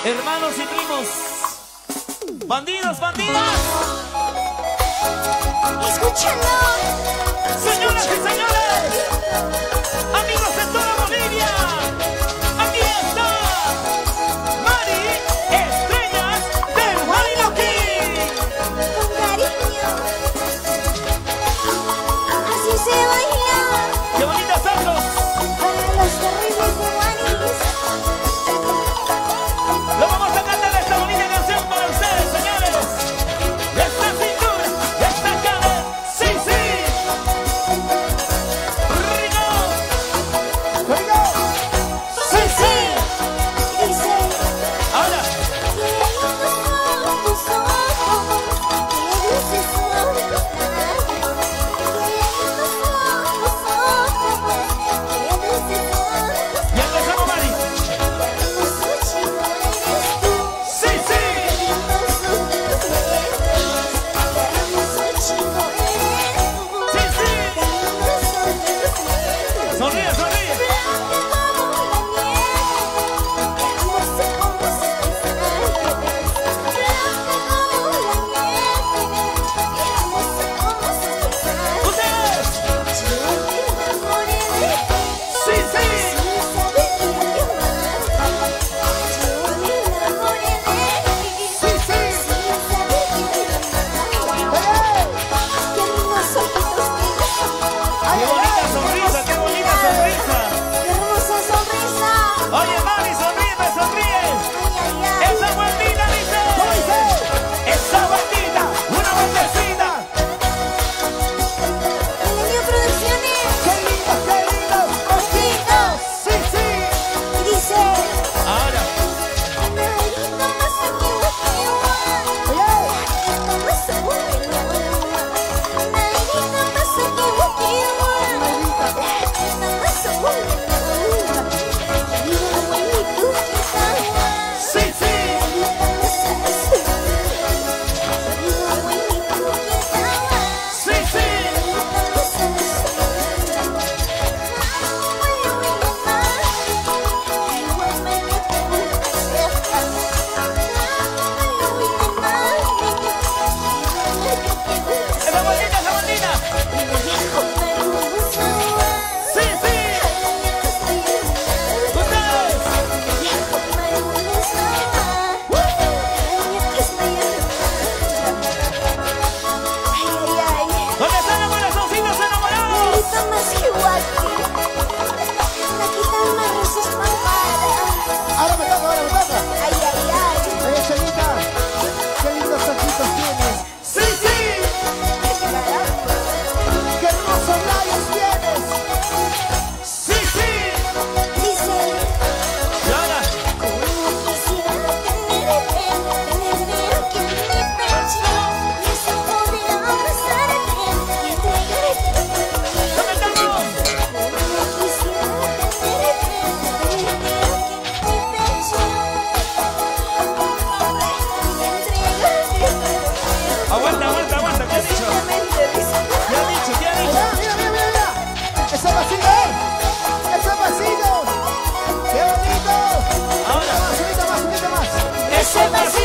hermanos y primos, bandidos, bandidas. Escúchalo. Señoras y señores, amigos de toda Bolivia, aquí está Mari Estrellas del Bailoquí. Con cariño. Así se baila. ¡Qué bonitas santos! Para los terribles de Maris. Lo vamos a cantar esta bonita canción para ustedes, señores. Esta cintura, esta cara, sí, sí. Rico, ¡Rico! sí, sí. Dice. Ahora, Qué lindos son tus ojos. Qué dulces son tus labios. Qué lindos son tus ojos. Qué dulces son tus ya empezamos, Mari. hermoso chico eres tú. Sí, sí. Hermosos tus besos. Hermoso chico eres tú. Sí, sí. Qué lindos son tus besos. Sonríe, sonríe. Blanca como la nieve. Hermosa como su paisaje. Blanca como la nieve. Hermosa como su paisaje. Ustedes. Yo me enamoré de ti. Sí, sí. Sin saber que me amabas. Yo me enamoré de ti. ¡Sí, sí! Sin saber que me amabas. Qué hermosos ojitos tienes. Qué bonita sonrisa, qué bonita sonrisa. Qué hermosa sonrisa. Oye, Mari, sonríe, sonríe. Ay, ay, ay. Esa vueltita dice. Esa vueltita, una vueltecita. Milenio Producciones. ¡Qué lindo, qué lindo! Ojitos. ¡Sí, sí! Y dice. Ahora, Narito más equivoquewa. ¡Oye! Narito más equivoquewa. Narito más equivoquewa. Narito más equivoquewa. Vivo en mi Cusquitawa. sí, sí. Narito más equivoquewa. Vivo en mi Cusquitawa. Sí, sí. Esa vueltita, esa vueltita. Sí, sí. Ustedes. ¿Dónde están los corazoncitos enamorados? Ahora me toca, ahora me toca. Oye, Chelita, qué lindos ojitos tienes. Sí, sí. ¡Qué hermosos labios tienes! Sí, sí. Y ahora, ¿dónde estamos? Aguanta, aguanta, aguanta. ¿Qué has dicho? ¿Qué has dicho? ¿Qué has dicho? ¡Mira, mira, mira, mira! ¡Ese vacío, ¡Ese vacío! ¡Qué bonito! Ahora. Más, unita más, unita más. Ese vacío.